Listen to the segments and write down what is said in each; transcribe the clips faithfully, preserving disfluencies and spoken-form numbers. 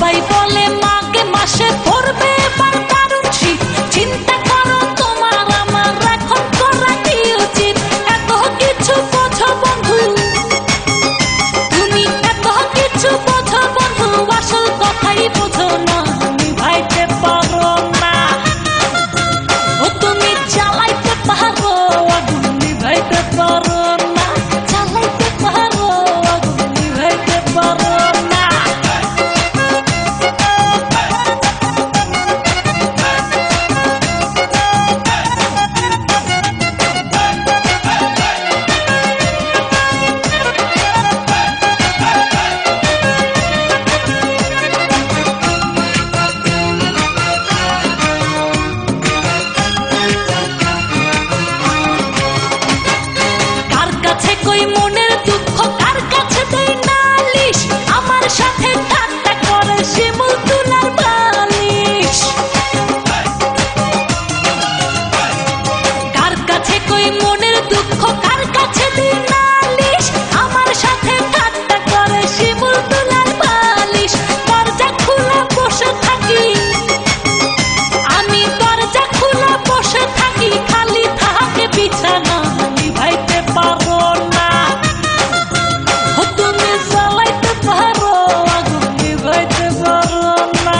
সবাই বলে মাঘে মাসে পড়বে এবার দারুণ শীত। চিন্তা করো তোমার আমার এখন করা কি উচিত। এত কিছু বোঝো বন্ধু, তুমি এত কিছু বোঝো বন্ধু, আসল কথাই বোঝো না, নিভাইতে পারো না। ও তুমি চালাইতে পারো আগুন, নিভাইতে পারো না। চালাইতে পারো আগুন, নিভাইতে পারো না। কার কাছে কই মনের দুঃখ, কার কাছে দেই নালিশ, আমার সাথে ঠাট্টা করে শিমুল তুলার বালিশ। কার কাছে কই মনের দুঃখ, কার কাছে দেই নালিশ, আমার সাথে ঠাট্টা করে শিমুল তুলার বালিশ। দরজা খুলে বসে থাকি আমি, দরজা খুলে বসে থাকি, খালি থাকে বিছানা, নিভাইতে পারো না। ও তুমি জ্বালাইতে পারো আগুন, নিভাইতে পারো না।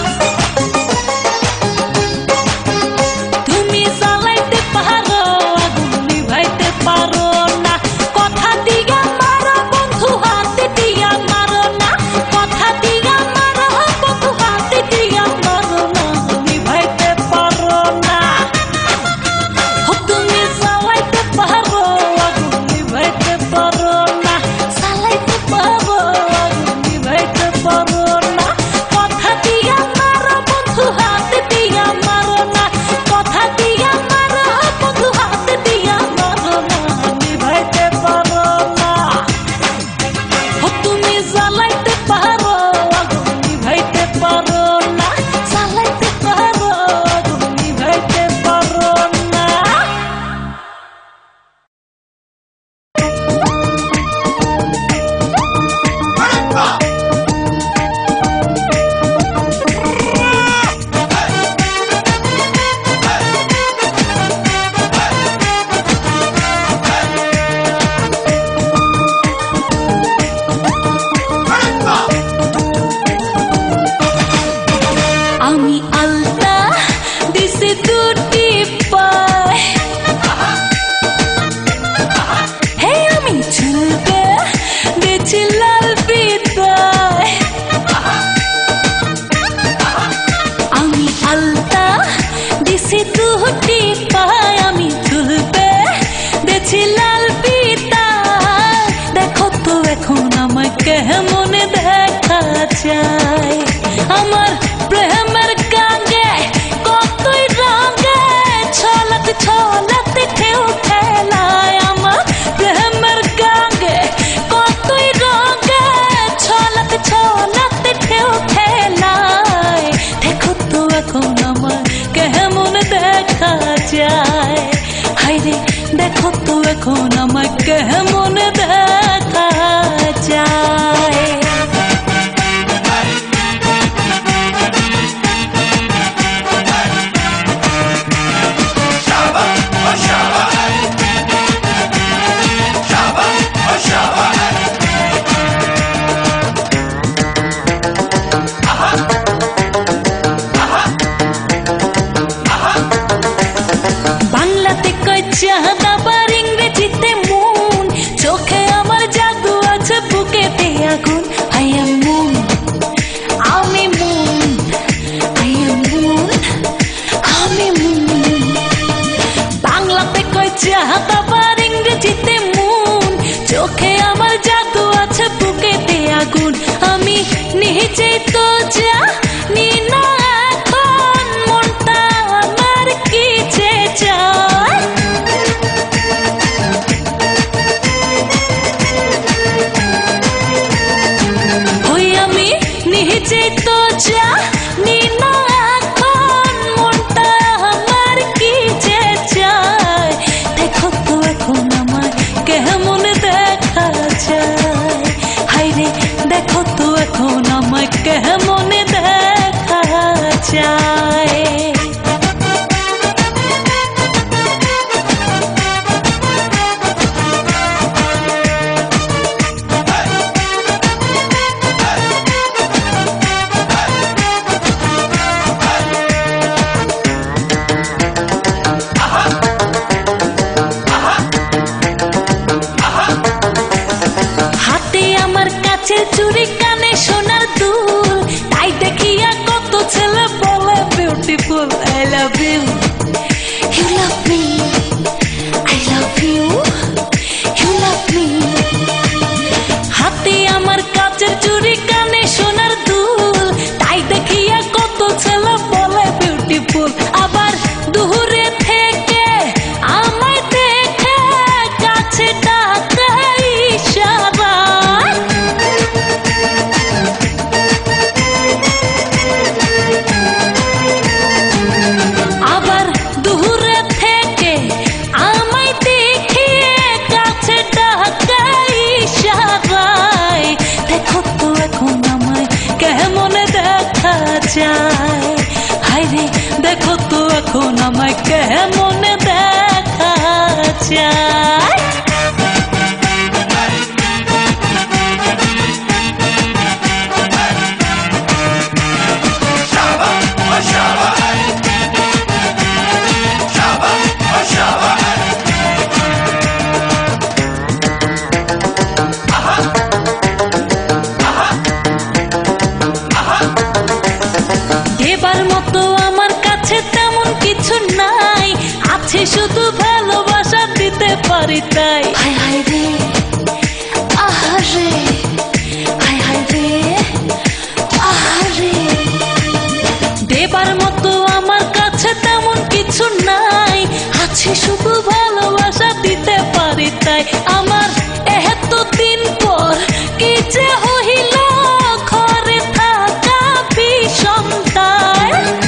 তুমি জ্বালাইতে পারো আগুন, নিভাইতে পারো না। কথা দিয়া মারো বন্ধু, হাতে দিয়া মারো না। কথা দিয়া মারো বন্ধু, হাতে দিয়া মারো না, নিভাইতে পারো না। ও তুমি জ্বালাইতে পারো আগুন, নিভাইতে পারো না। জ্বালাইতে পারো আগুন, নিভাইতে পারো না। কথা দিয়া মারো বন্ধু, হাতে দিয়া মারো না। কথা দিয়া মারো বন্ধু, হাতে দিয়া মারো না, নিভাইতে পারো না। ও তুমি জ্বালাইতে পারো আগুন, নিভাইতে পারো না। জ্বালাইতে পারো আগুন, নিভাইতে পারো না। আমি আলতা দিছি দুটি পায়, হে আমি ঝুলবে দিছি লাল বিদায়। আমি আলতা দিছি দুটি পায়, আমি ঝুলবে দিছি লাল বিদায়। দেখো তো এখন আমায় কেমন দেখা যায়, আমার প্রেমের গাঙ্গে কতই রঙে ছলক ছলক ঢেউ খেলায়। আমার প্রেমের গাঙ্গে কতই রঙে ছলক ছলক ঢেউ খেলায়। দেখো তো এখন আমার কেমন দেখা যায়, হায়রে দেখো তো এখন আমার কেমন দেখা যায়। বাংলাতে কয় চাঁদ, আবার ইংরেজিতে মুন, কেমনে দেখা যায়। চুরি কানে সোনার দুল তাই দেখিয়া কত ছেলে বলে beautiful I love you you love me I love you you love me হাতে আমার কাচের চুরি কানে সোনার দুল তাই দেখিয়া কত ছেলে বলে বিউটিফুল আবার দূরে থেকে আমায় দেখে কাছে ডাকে ইশারা হায়রে দেখো তো এখন আমায় কেমনে দেখা যায়। শুধু ভালোবাসা দিতে পারি তাই হায় হায় রে আহারে হায় হায় রে আহারে দেবার মতো আমার কাছে তেমন কিছু নাই আছে শুধু ভালোবাসা দিতে পারি তাই আমার এত দিন পর কি যে হইল ঘরে থাকা বিষমতায়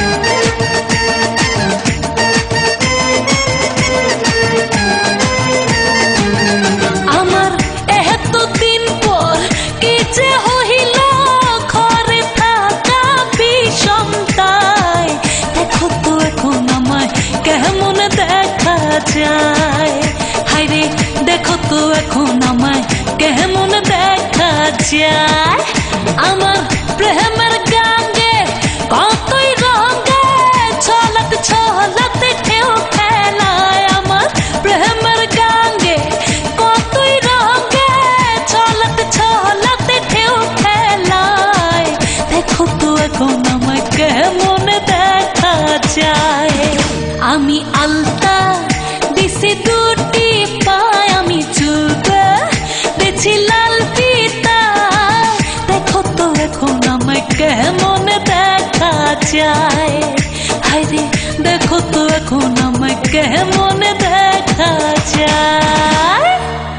হায়রে দেখো তো এখন আমায় কেমন দেখা যায়। আমার প্রেমের গাঙ্গে কতই রঙে ছলক ছলক ঢেউ খেলায় আমার প্রেমের গাঙ্গে কতই রঙে ছলক ছলক ঢেউ খেলায় দেখো তো এখন আমায় কেমন দেখা যায়। আমি আলতা দিছি দুটি পায় আমি চুলবে দিছি লাল পিতা দেখো তো এখন আমায় কেমন দেখা যায়। হায়রে দেখো তো এখন আমায় কেমন দেখা যায়।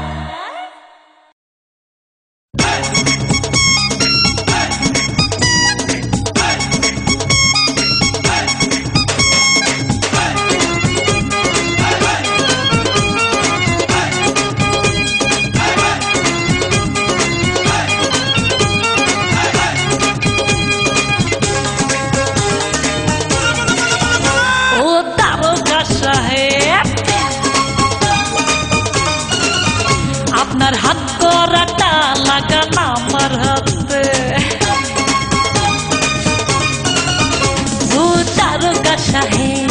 আপনার হাত করাটা লাগান আমার হাতে ও তারকা সাহেব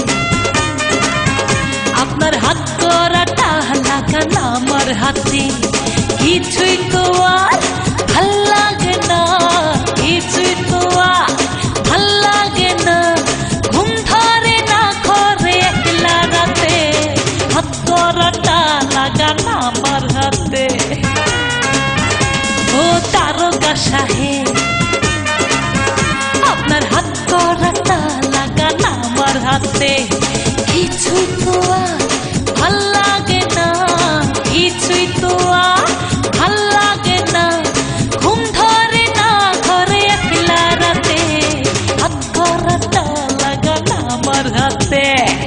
আপনার হাত করাটা লাগান আমার হাতে কিছুই তো আর ভাল লাগে না কিছুই তো আর ভাল লাগে না ঘুম ধরে না ঘরে একলা রাতে হাত করাটা লাগান আমার হাতে ও তারকা সাহেব আপনার হাত করাটা লাগান আমার হাতে কিছুই তো আর ভাল লাগে না কিছুই তো আর ভাল লাগে না ঘুম ধরে না ঘরে একলা রাতে হাত করাটা লাগান আমার হাতে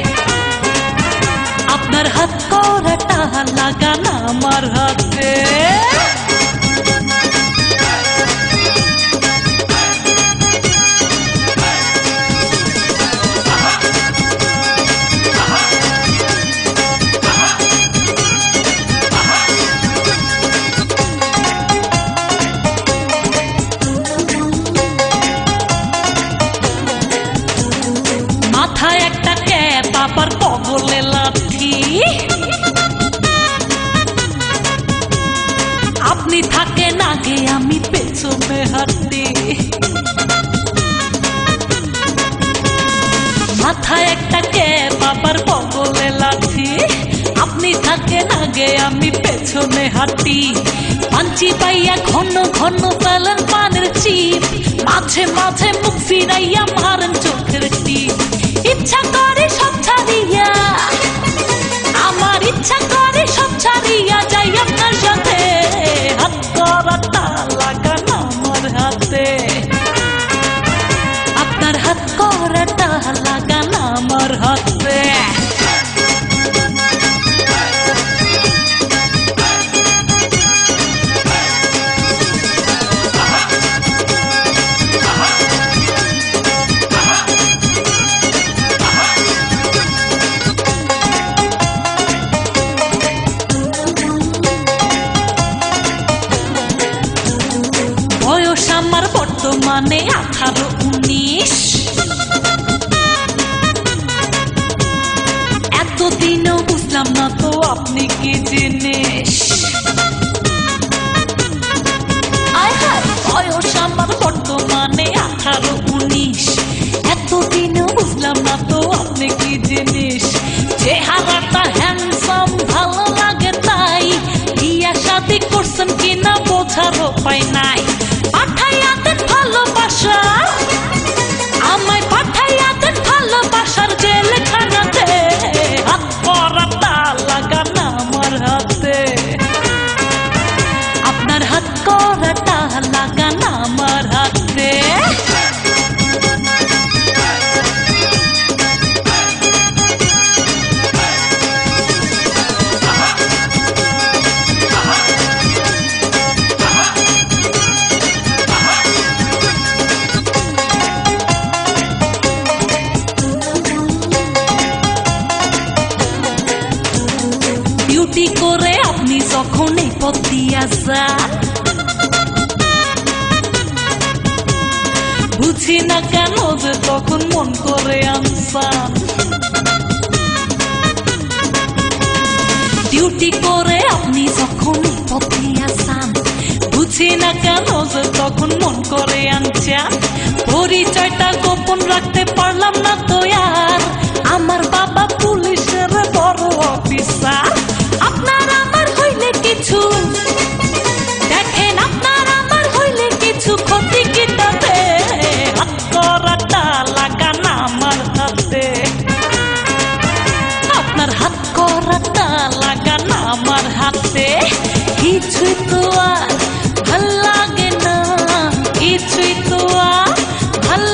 আপনার হাত করাটা লাগান আমার হাতে আগে আমি পেছনে হাঁটি পাঞ্চি পাইয়া ঘন ঘন ফেলেন পানের চিপ মাঝে মাঝে মুখ ফিরাইয়া মারেন চোখের টিপ ইচ্ছা করে সব ছাড়িয়া আমার ইচ্ছা করে সব ছাড়িয়া যাই আপনার সাথে হাত করাটা লাগান আমার হাতে আপনার হাত করাটা লাগান আমার হাতে বয়স আমার বর্তমানে আঠারো উনিশ এতদিনও বুঝলাম না তো আপনি কি জিনিস আয় হায় বয়স আমার বর্তমানে আঠারো উনিশ এতদিনও বুঝলাম না তো আপনি কি জিনিস চেহারাটা হ্যান্ডসাম ভালো লাগে তাই বিয়া শাদী করছেন কিনা বোঝার উপায় নাই পাঠাইয়া দেন ভালোবাসা আমায় পাঠাইয়া দেন ভালোবাসার জেলখানাতে হাত করাটা লাগান আমার হাতে আপনার হাত করাটা লাগান আমার হাতে ডিউটি করে আপনি যখন এই পথ দিয়া যান বুঝি না কেন যে তখন মন করে আনসান ডিউটি করে আপনি যখন এই পথ দিয়া যান বুঝি না কেন যে তখন মন করে আনচান পরিচয়টা গোপন রাখতে পারলাম না তো আর আমার বাবা পুলিশের বড় অফিসার আপনার আমার হইলে কিছু দেখেন আপনার আমার হইলে কিছু ক্ষতি কি তাতে হাত করাটা লাগান আমার হাতে আপনার হাত করাটা লাগান আমার হাতে কিছুই তো আর ভাল লাগে না কিছুই তো আর ভাল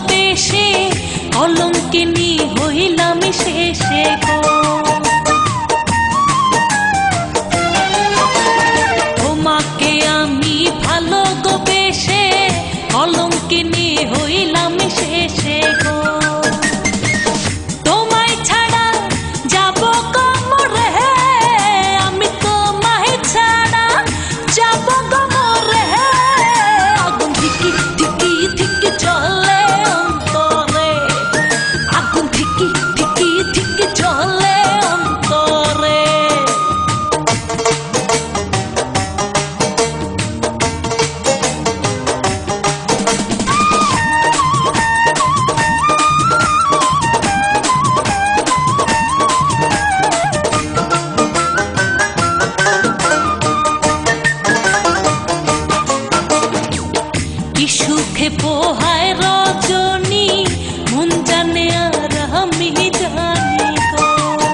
বেশে কলঙ্কিনী হইলাম শেষে গো। তোমাকে আমি ভালো গো বেশে কলঙ্কিনী হইলাম শেষে গো। তোমায় ছাড়া যাব কমরে, আমি তোমায় ছাড়া যাব কমরে। আগুন ধিকি ধিকি ধিকি চলে অন্তরে, আগুন ধিকি ধিকি ধিকি চলে অন্তরে। কি সুখে পোহায় রজনী, মন জানে আর আমি জানি গো।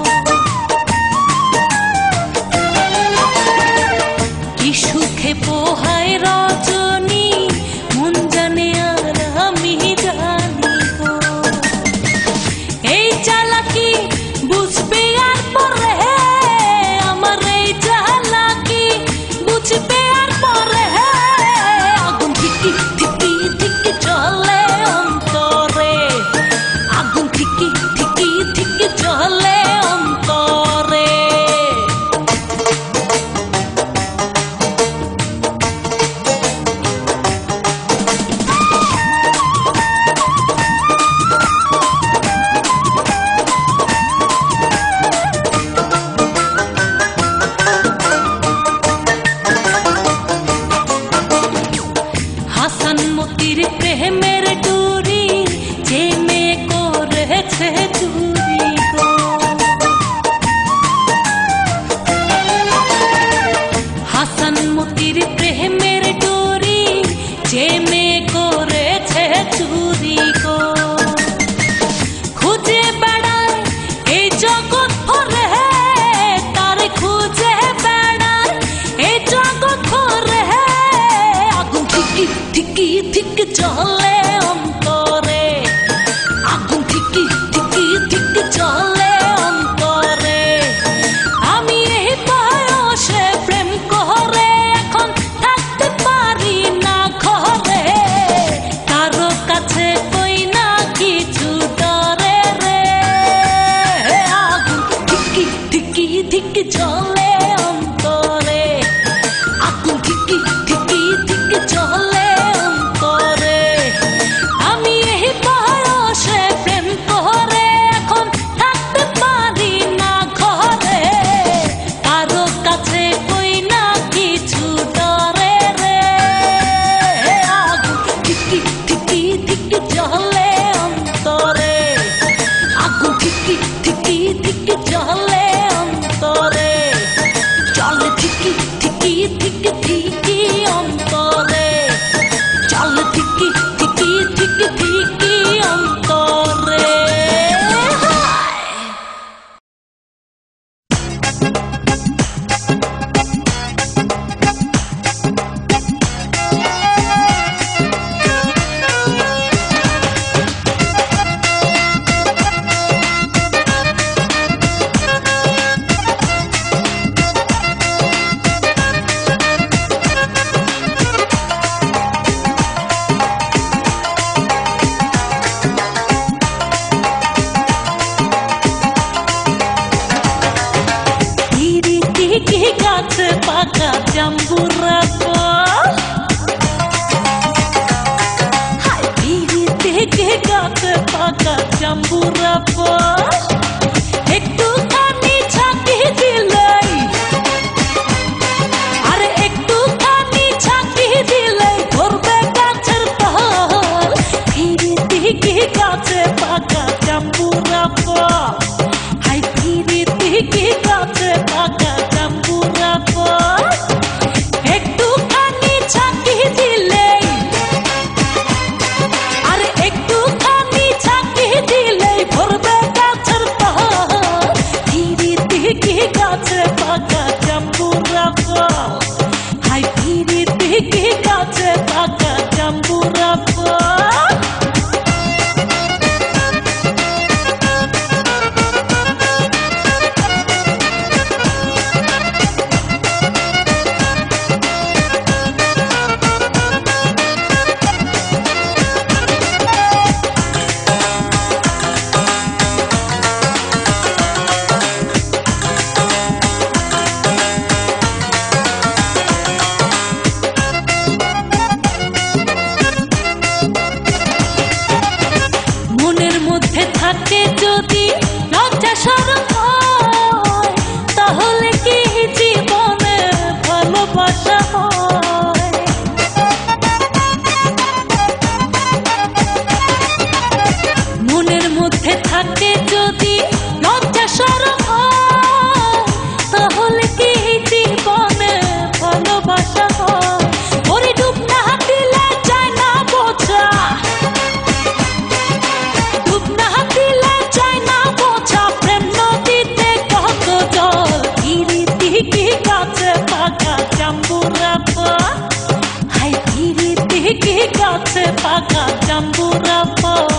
কি সুখে পোহায় রজনী, মন জানে আর আমি জানি গো। এই চালাকি বুঝবে আর পরে, আমার এই চালাকি বুঝবে আর পরে। আগুন ধিকি ধিকি ধিকি চলে অন্তরে, আগুন ধিকি ধিকি ধিকি চলে অন্তরে। হাসান মতির প্রেমের ডুরি, যে মেয়ে করেছে চুরি গো। হাসান মতির প্রেমের ডুরি, যে মেয়ে করেছে চুরি গো। খুঁজে বেড়ায় এই জগৎ ভরে, তার খুঁজে বেড়ায় এই জগৎ ভরে। আগুন ধিকি ধিকি ধিকি চলে অন্তরে, আগুন ধিকি ধিকি ধিকি চলে অন্তরে। আমি এই বয়সে প্রেম করে এখন থাকতে পারি না ঘরে, কারো কাছে কই না কিছু ডরে রে। আগুন ধিকি ধিকি ধিকি চলে অন্তরে, আগুন ধিকি ধিকি ধিকি চলে অন্তরে। আমি এই বয়সে প্রেম করে এখন থাকতে পারি না ঘরে, কারো কাছে কই না কিছু ডরে রে। আগুন ধিকি ধিকি ধিকি চলে অন্তরে, আগুন ধিকি ধিকি ধিকি চলে অন্তরে। চলে ধিকি ধিকি ধিকি ধিকি অন্তরে, চলে ধিকি ধিকি ধিকি ধিকি অন্তরে। কি গাছে পাকা জাম্বুরা ফল, হাই পিড়িতে কি গাছে পাকা জাম্বুরা ফল। একটুখানি ছাকি দিলেই, আরে একটুখানি ছাকি দিলেই ধরবে গাছের ফল। পিড়িতে কি গাছে পাকা জাম্বুরা ফল, হাই পিড়িতে কি গাছে পাকা জাম্বুরা ফল। একটুখানি ছাকি দিলেই, আরে একটুখানি ছাকি দিলেই ধরবে গাছের ফল। পিড়িতে কি গাছে পাকা জাম্বুরা ফল, হাই পিড়িতে কি গাছে পাকা জাম্বুরা ফল। লজ্জা শরম হয়, তাহলে কি জীবনে ভালোবাসা হয়? মনের মধ্যে থাকে যদি লজ্জা শরম হয়, তাহলে কি জীবনে ভালোবাসা হয়? ওরে ডুব না দিলে যায় না বোঝা, ডুব না দিলে যায় না বোঝা, প্রেম নদীতে কত জল, গিরিতি কি গাছে পাকা জাম্বুরা ফল, হাই গিরিতি কি গাছে পাকা জাম্বুরা ফল।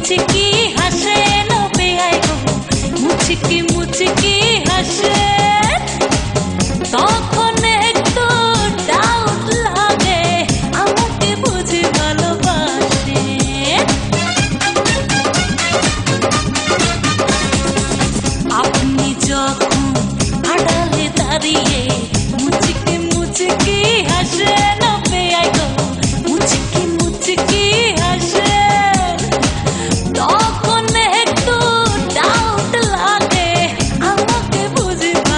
মুচকি হাসে না বেয়াই গো মুচকি মুচকি হাসে তখন একটু ডাউট লাগে আমাকে বুঝি ভালোবাসে আপনি যখন আড়ালে দাঁড়িয়ে মুচকি মুচকি হাসে না বেয়াই গো মুচকি মুচকি হাসে তখন একটু ডাউট লাগে আমাকে বুঝি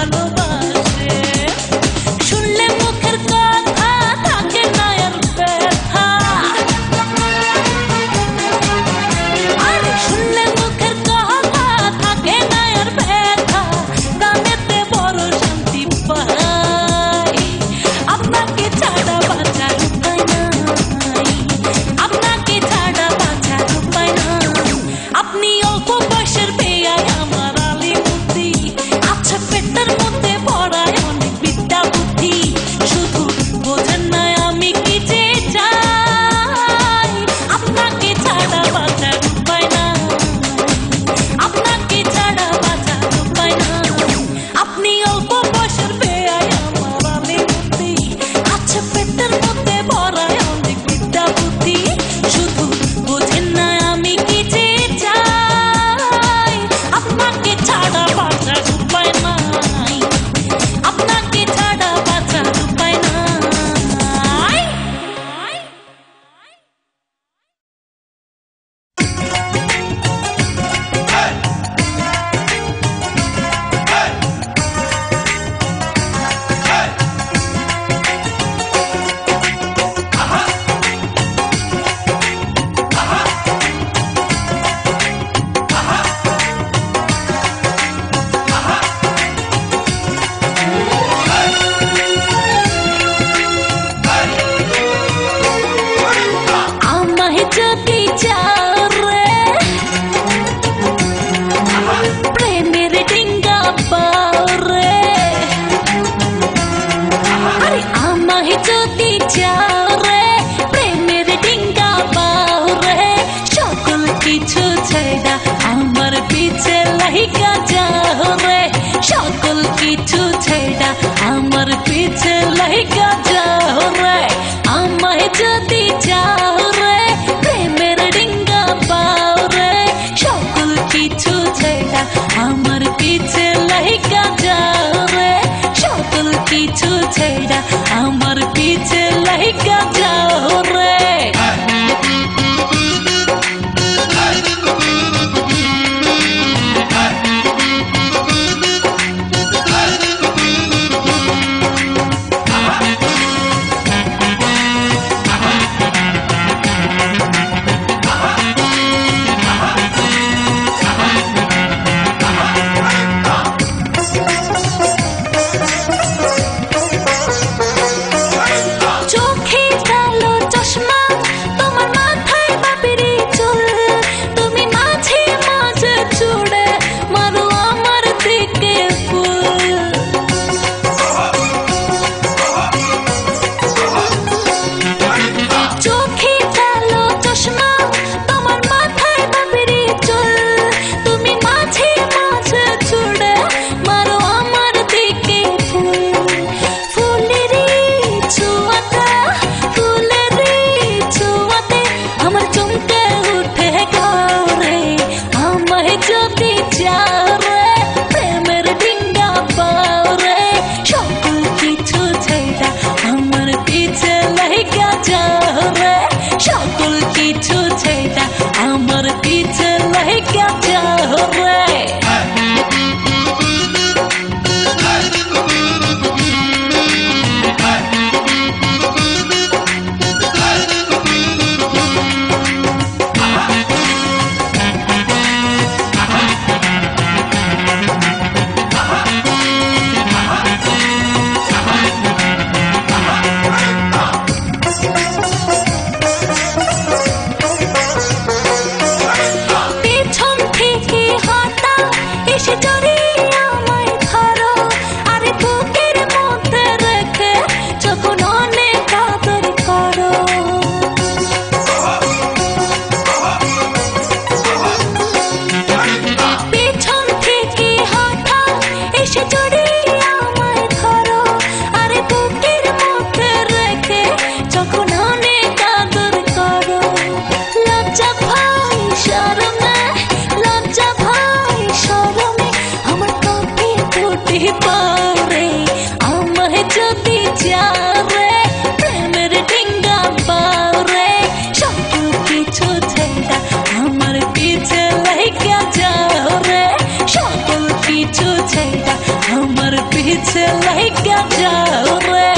এসে জড়িয়ে আমায় ধরো, আরে বুকের মধ্যে রেখে যখন অনেক আদর করো। লজ্জা ভয় শরমে, লজ্জা ভয় শরমে আমার কাঁপে দুটি পারে। আমায় যদি যারে প্রেমের ডিঙ্গা পারে, সকল কিছু ছেড়ে আমার পিছে লাইগা যাও রে, সকল কিছু ছেড়ে আমার পিছে লাইগা যাও রে।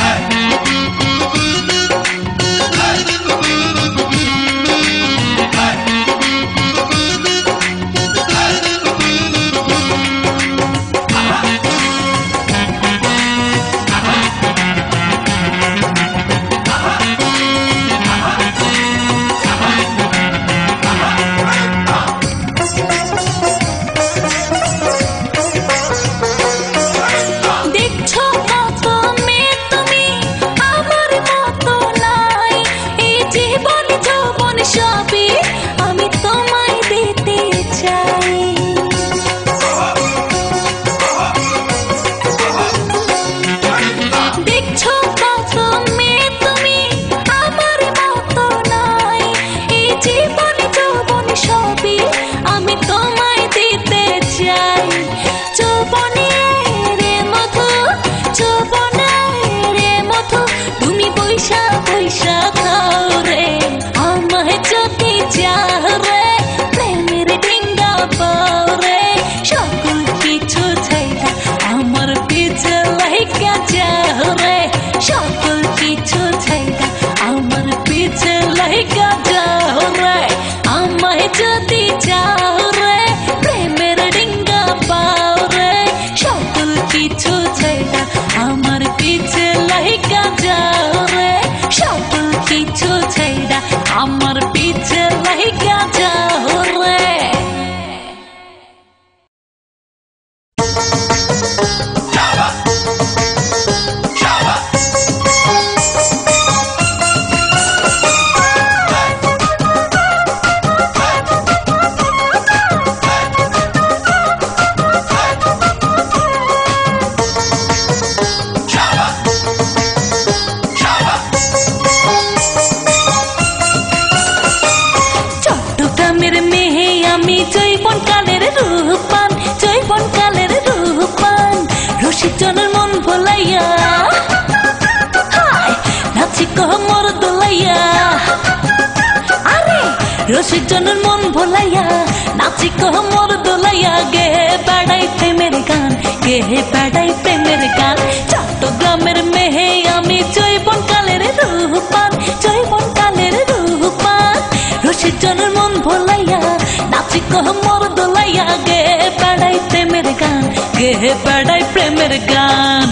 আমার পিছে লাইগা যাও রে। রসিকজনের মন ভোলাইয়া নাচি কোমর দোলাইয়া, আরে রসিকজনের মন ভোলাইয়া নাচি কোমর দোলাইয়া, গে বেড়াই প্রেমের গান, গে বেড়াই প্রেমের গান। চট্টগ্রামের মেহে আমি জৈবন কালের রূপবান, জৈবন কালের রূপবান। রসিকজনের মন ভোলাইয়া নাচি কোমর দোলাইয়া, গে বেড়াই প্রেমের গান, গে বেড়াই প্রেমের গান।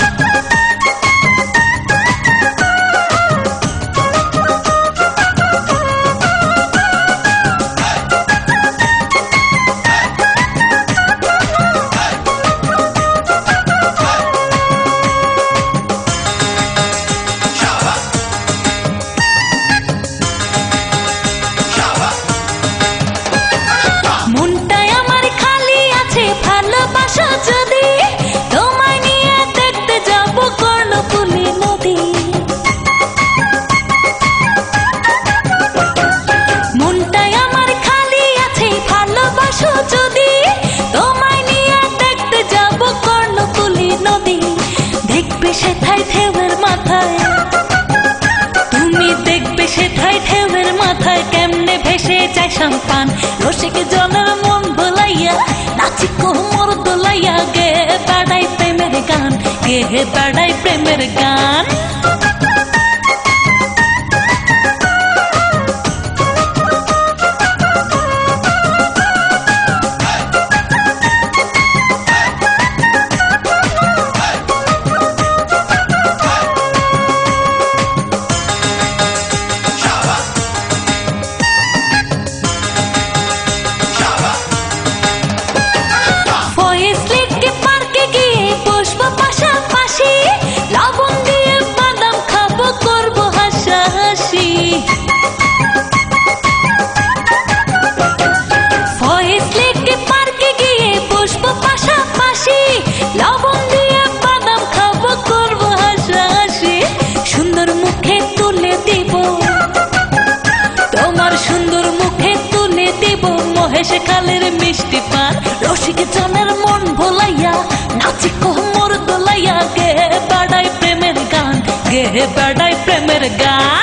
মনটায় আমার খালি আছে ভালোবাসা যদি, তোমায় নিয়ে দেখতে যাব কর্ণফুলী নদী। মনটায় আমার খালি আছে ভালোবাসা যদি, তোমায় নিয়ে দেখতে যাব কর্ণফুলী নদী। দেখবে সেথায় ঢেউয়ের মাথায়, তুমি দেখবে সেথায় ঢেউয়ের মাথায় কেমনে ভেসে যায় সাম্পান। রসিক জনের মন ভোলাইয়া নাচি কোমর দোলাইয়া, গে বেড়াই প্রেমের গান, গে বেড়াই প্রেমের গান। পাশাপাশি লবণ দিয়ে বাদাম খাবো হেসে খালের মিষ্টি পান রসিক জনের মন ভোলাইয়া নাচি কোমর দোলাইয়া গে বাড়াই প্রেমের গান গে বাড়াই প্রেমের গান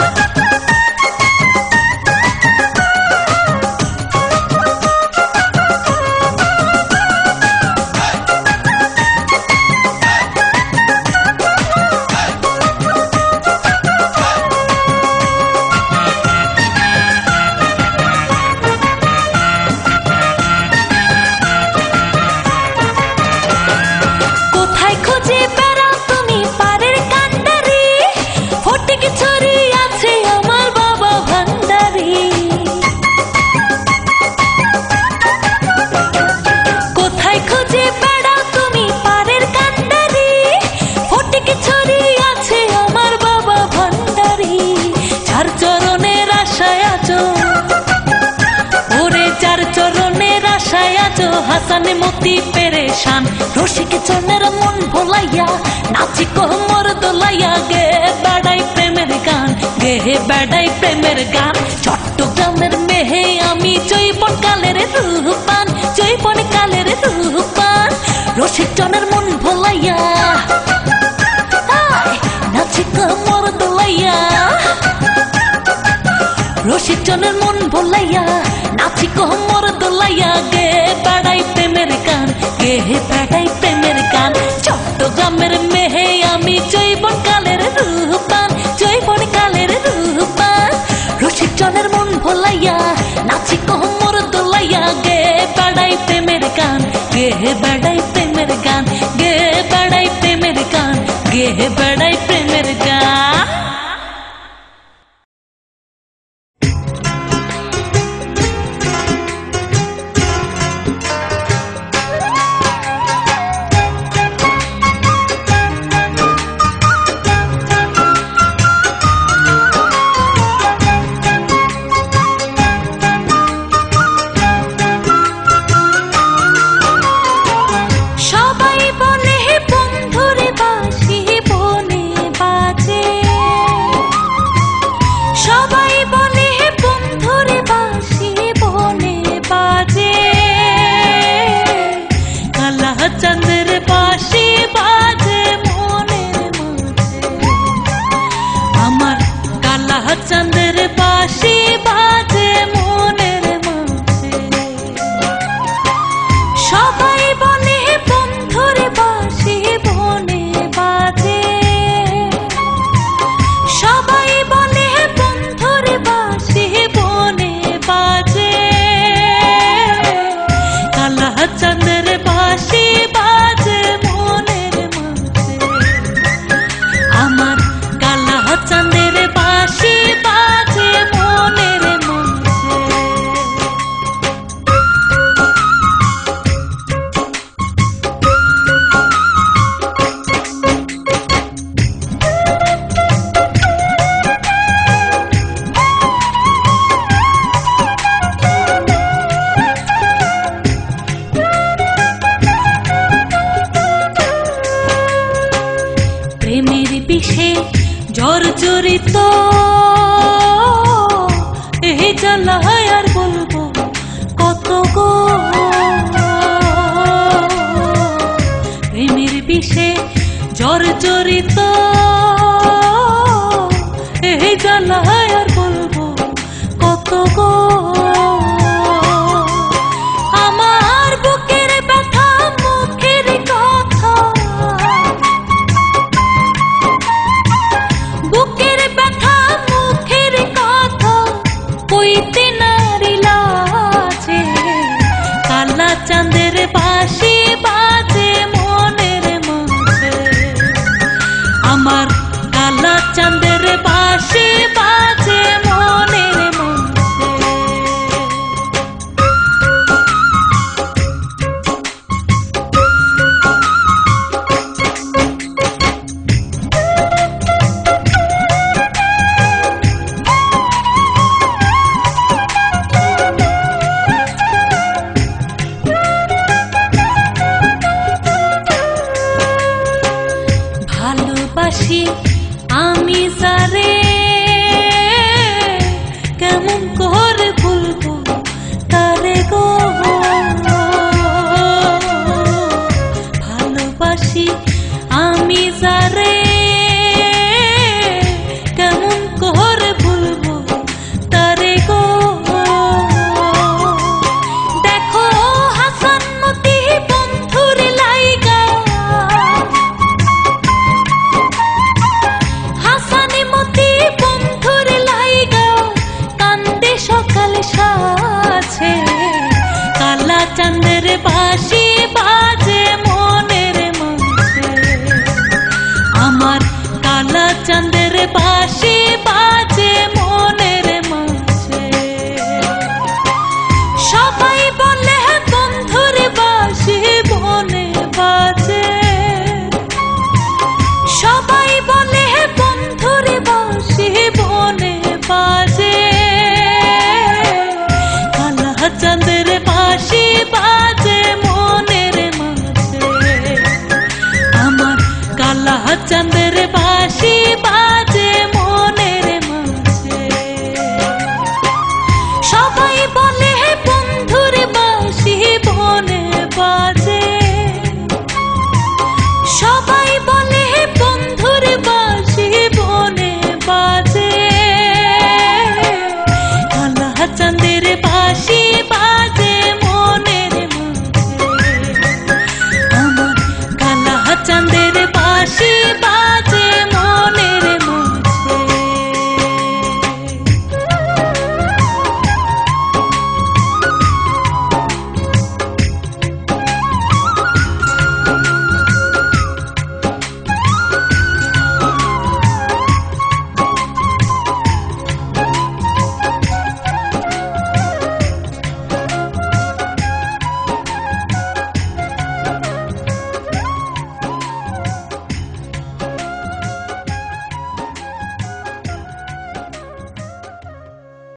হাসানে মতি পেরেশান রসিক জনের মন ভোলাইয়া নাচি কোমর দোলাইয়া গে বাড়াই প্রেমের গান গে বাড়াই প্রেমের গান চট্টগ্রামের মেহে আমি জৈবন কালের রূপবান জৈবন কালের রূপবান রসিক জনের মন ভোলাইয়া নাচি কোমর দোলাইয়া রসিক জনের মন ভোলাইয়া নাচি কোমর দোলাইয়া গে বাড়াই প্রেমের গান গে বাড়াই প্রেমের গান চট্টগ্রামের মেহে আমি জৈবন কালের রূপবান জৈবন কালের রূপবান রসিক জনের মন ভোলাইয়া নাচি কোমর দোলাইয়া গে বাড়াই প্রেমের গান গে বাড়াই প্রেমের গান গে বাড়াই প্রেমের গান গে বাড়াই প্রেমের গান জর্জরিত